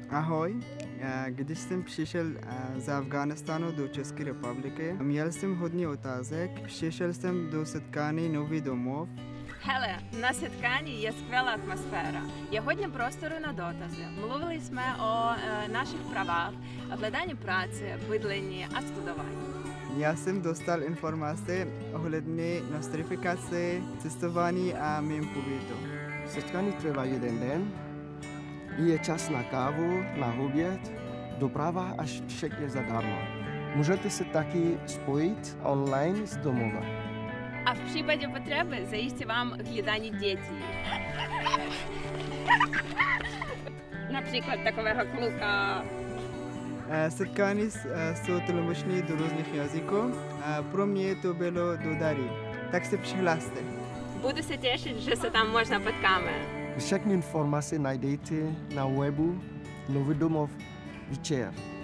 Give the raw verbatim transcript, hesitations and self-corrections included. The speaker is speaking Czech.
Ahoj, když jsem přišel z Afghánistánu do České republiky, měl jsem hodně otázek. Přišel jsem do setkání Nový Domov. Hele, na setkání je skvělá atmosféra. Je hodně prostoru na dotazy. Mluvili jsme o e, našich pravách, hledání práce, bydlení a studování. Já jsem dostal informace ohledně nostrifikace, cestování a mým pobytu. Setkání trvá jeden den. Je čas na kávu, na oběd, doprava až všechno zadarmo. Můžete se taky spojit online z domova. A v případě potřeby zajistí vám hlídání dětí. Například takového kluka. Setkání jsou tlumočení do různých jazyků. Pro mě to bylo do dary. Tak se přihlaste. Budu se těšit, že se tam možná potkáme. Všechny informace najdete na webu Nový Domov večer.